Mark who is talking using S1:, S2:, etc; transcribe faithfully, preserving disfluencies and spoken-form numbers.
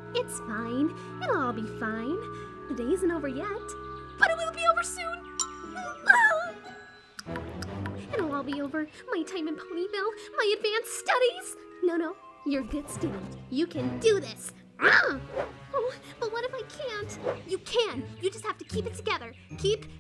S1: It's fine. It'll all be fine. The day isn't over yet, but it will be over soon. It'll all be over. My time in Ponyville, my advanced studies. No, no, you're a good student. You can do this. Oh, but what if I can't? You can. You just have to keep it together. Keep